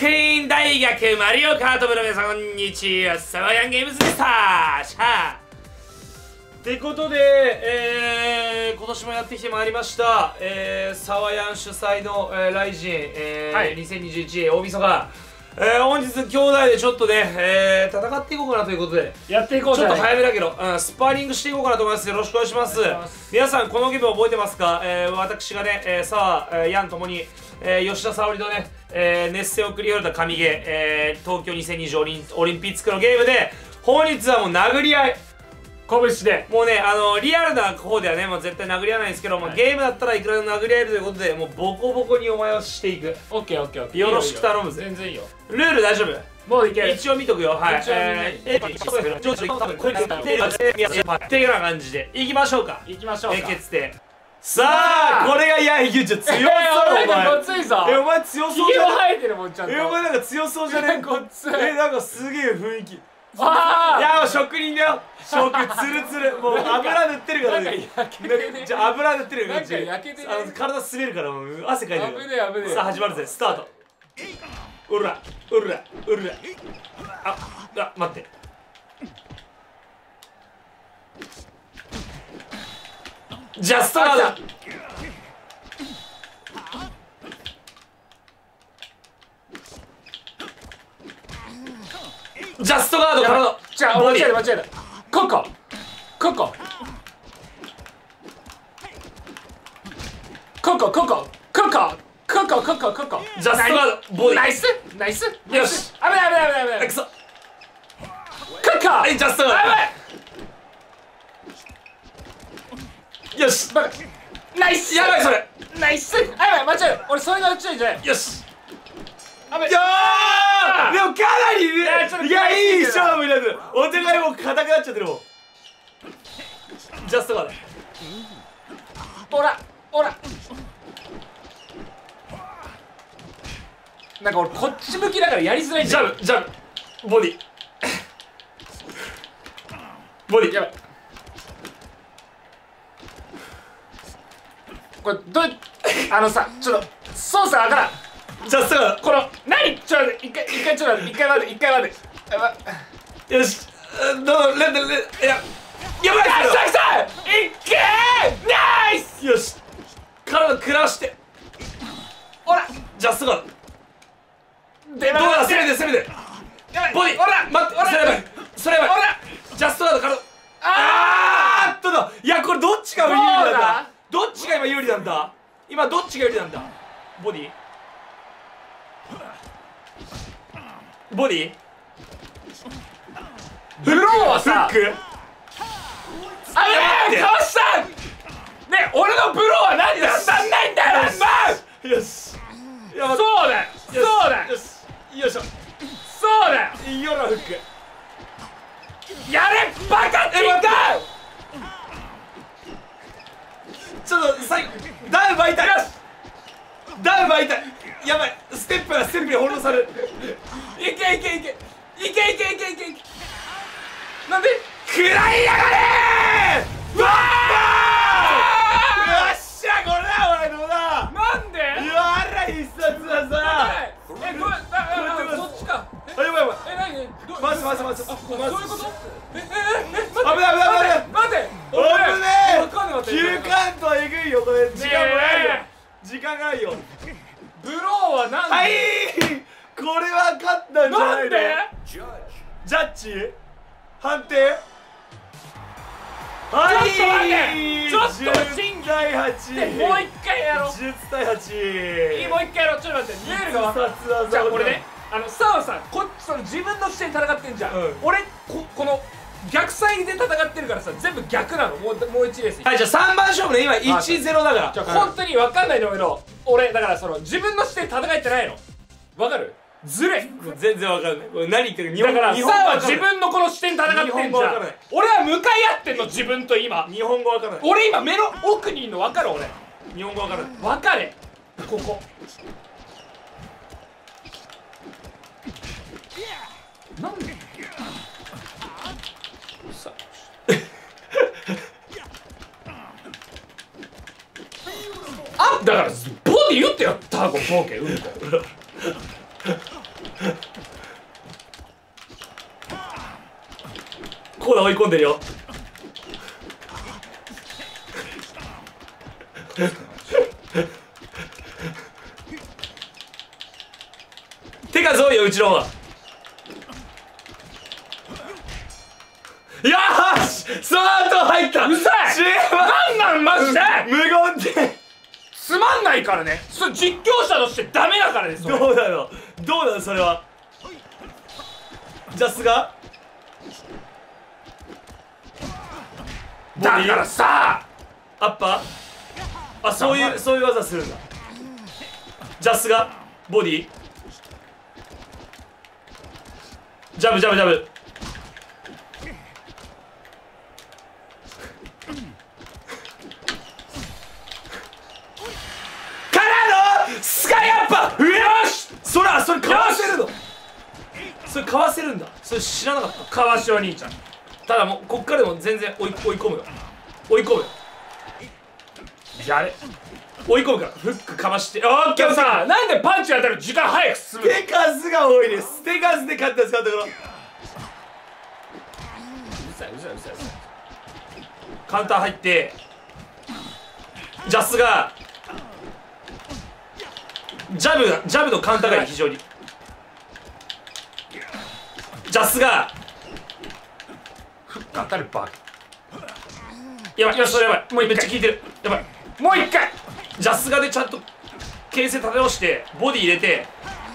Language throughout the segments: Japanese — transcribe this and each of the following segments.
クリーン大学マリオカート部の皆さんこんにちは、サワヤンゲームズでしたってことで、今年もやってきてまいりました、サワヤン主催の、ライジン、2021大晦日、本日兄弟でちょっとね、戦っていこうかなということでやっていこうじゃない。 ちょっと早めだけど、スパーリングしていこうかなと思います。よろしくお願いします。皆さんこのゲーム覚えてますか？私がね、サワヤンともに、吉田沙保里とね、熱戦を繰り広げた神ゲー、東京2020オリンピックのゲームで本日はもう殴り合い拳でもうね、リアルな方ではね、もう絶対殴り合わないんですけども、ゲームだったらいくらでも殴り合えるということで、もうボコボコにお前をしていく。 オッケーオッケーオッケー。 よろしく頼むぜ。 全然いいよ。 ルール大丈夫？ もういける。 一応見とくよ。はい。っていうような感じでいきましょうか。 いきましょうか。 決定。さあ、これがヤンヒューチョ強そう。お前ごついぞ。 お前強そうじゃね？ 生えてるもんちゃんと。 お前なんか強そうじゃね？ ごつい。 なんかすげえ雰囲気。 ああ。 いや、もう職人だよ。職ツルツル。もう油塗ってるからね。じゃあ油塗ってるから。 なんか焼けてる。 体滑るからもう汗かいてる。 危ねえ危ねえ。 さあ始まるぜ。スタート。うらうらうら。待って。ジャストガード。ジャストガードからの。 じゃあ間違えた間違えた。こここここここここここここここジャストガードボディ。 ナイスナイス。 よし。 危ない危ない危ない危ない。 くそ。 ここ。 はい、ジャストガード。よし。 ナイス。 やばいそれ。 ナイス。あ、やばい間違えた。俺それが打ちたいんじゃない。 よし。 やばい。 でもかなりね、いや、いい勝負になる。お互いもう硬くなっちゃってるもん。ジャストガード。 おらおら。なんか俺こっち向きだからやりづらいんだよ。 ジャブボディボディ。 やばい。これどうさ、ちょっと操作わからん。 ジャストガード。 この何、ちょっと一回ちょっと待って、一回待って。 よし。いややばい。 来たいけー。ナイス。 よし。体食らしておらジャストガード。 どうどうだ、攻めてボディ。 おら待って、それやばいジャストガード。いや、これどっちが有利なんだ。どっちが今有利なんだ。今どっちが有利なんだ。ボディブローはさ、 フック。 あれかわしたね。俺のブローは何で当たんないんだよ。 よし。 そうだよよし。よいしょ。 そうだよ。 いいよなフック。 やれバカチンガ。 ちょっと最後ダウンバイタイ。やばい。ステップに翻弄される。 いけなんで食らいやがれー。わー。よっしゃ、これだ俺のだ。 なんで。 うわあら必殺技。 これそっちか。 やばい。 何待つ。 そういうこと。 危ない。 待って危ねえ。休館とはえぐいよこれ。時間がないよ。 ブローはなんで。 はい、これは勝ったんじゃないの。ジャッジ判定。はい、 ちょっと待って 10対8。 もう一回やろう。 10対8。 もう一回やろう。ちょっと待って、ルールが分かる。じゃあこれね、サワさんその自分の視点で戦ってんじゃん。俺この逆サイで戦ってるからさ、全部逆なの。もう一レース。 はい、じゃあ3番勝負ね。今 1-0 だから。 じゃあ本当に分かんないのけど、俺だからその自分の視点で戦えてないの。分かる？ずれ。 全然わかんない。これ何言ってるか。 だからサワは自分のこの視点で戦ってんじゃん。俺は向かい合ってんの、自分と今。 日本語わからない。 俺今目の奥にいるの分かる？俺日本語わからない。 分かれ。ここなんでさあ、だからボディ打ってよ。タコボケうんこ構な追い込んでるよ。手数多いようちの方が。よーし、その後入った。 うざい。なんマジで無言でつまんないからね。それ実況者としてダメだからね。それどうなのそれは。ジャスがだからさアッパー、あ、そういう技するんだ。ジャスがボディジャブからのスカイアッパー。よし、それかわせるの。それかわせるんだ。それ知らなかった。 かわしお兄ちゃん。 ただもうこっからでも全然追い込むよ。 やれ、 追い込むからフックかまして。オッケー。 でもさ、なんでパンチ当たる時間早く進むの。 手数が多いです。手数で勝ったんですか。ところうざいカウンター入ってジャスがジャブのカウンターがいい。非常にジャスがフック当たるバカ。 やばい、それやばい。 もう一回めっちゃ効いてる。やばい。 もう一回ジャスがでちゃんと形勢立て直してボディ入れて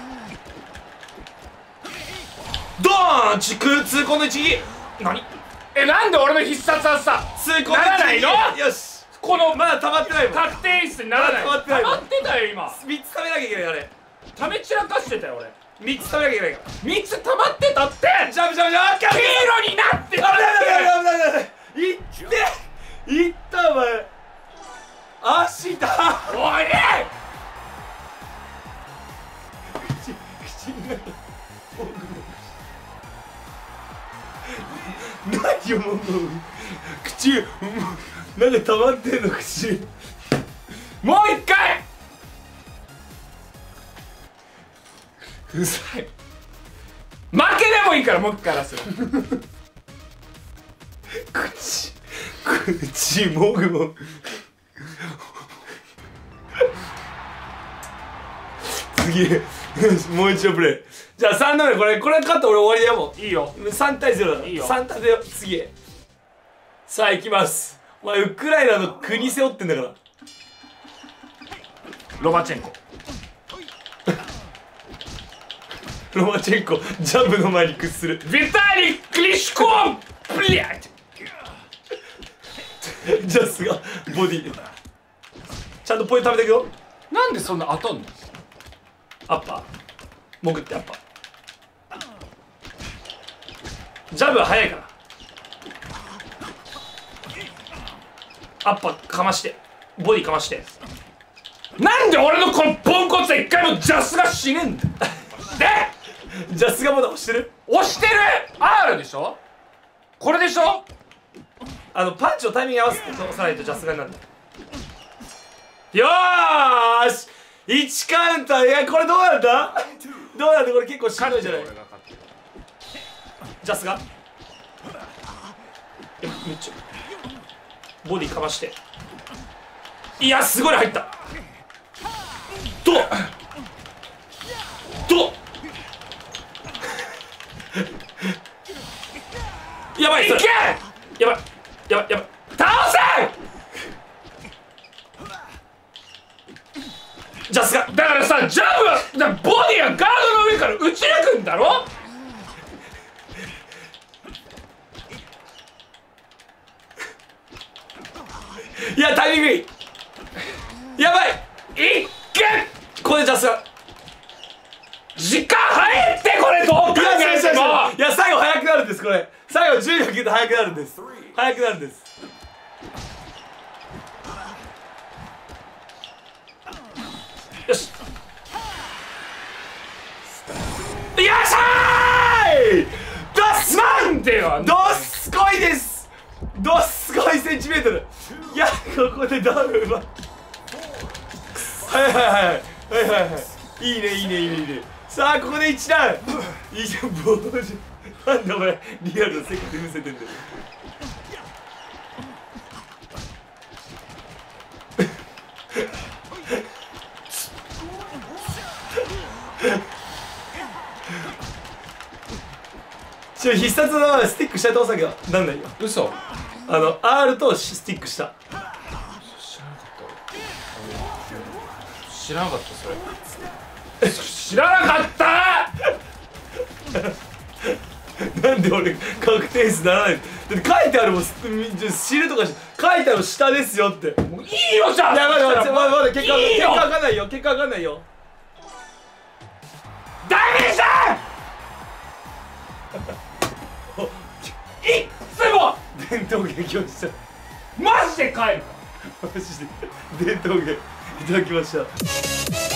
ドーン。痛恨の一撃。何なんで俺の必殺技さ痛恨のならないの。 よし、 このまだ溜まってないもん。 確定演出にならない。 まだ溜まってないもん。 溜まってたよ今。 3つ食べなきゃいけない。あれため散らかしてたよ俺。 3つ食べなきゃいけないか 3つ溜まってたって。 ら。ジャブ黄色になってたって。 いっていったお前。足だ。 おい口になる。何よもう口なんか溜まってんの口。 もう一回。 うざい。 負けでもいいからもう一回出すよ。 口もぐもぐ。次もう一度プレイ。じゃあ3度目これ勝ったら俺終わりだよ。もういいよ。 3対0だ。 いいよ。 3立てよ次へ。さあ行きます。お前ウクライナの国背負ってんだから。 ロマチェンコ。 ロマチェンコジャブの前に屈する。 ヴィタリー・クリシコープリアッジャスがボディちゃんとポイント貯めていくよ。 なんでそんな当たんの。 アッパー潜ってアッパー。ジャブは速いからアッパーかましてボディかまして。 なんで俺のこのポンコツで一回もジャスが死ねんだ。でジャスがまだ押してる。 押してる R でしょ。これでしょ。 パンチをタイミング合わせて押さないとジャスがになるんだ。よーし1カウンター。いやこれどうなんだこれ結構しんどいじゃない。ジャスがめっちゃボディかまして。いやすごい入った。やばい。 いけ。 やばい倒せ。 ジャスがだからさ、ジャブはボディはガードの上から打ち抜くんだろ。 いやタイミングいい。やばい。 いけ。 これジャスが時間早いって。これどう考えても。 いや最後速くなるんです。これ最後10秒切って速くなるんです。よし。よっしゃーい。 なんでよ。 どすこいです。どすこいセンチメートル。いやここでダウンうまい。はいいいね。さあここで1ダウン。いいじゃん。ボージなんでお前リアルな世界で見せてんだよ。必殺のスティック下倒さなきゃなんないよ。 嘘。 R とスティック下。 知らなかったそれ。知らなかったなんで俺確定数ならない。だって書いてあるもん、知るとか書いてある下ですよって。 もういいよじゃあ。 いやまだ結果わかんないよ。結果わかんないよ。 ダメじゃんいっつも伝統芸来ました。 マジで帰るか。 マジで伝統芸いただきました。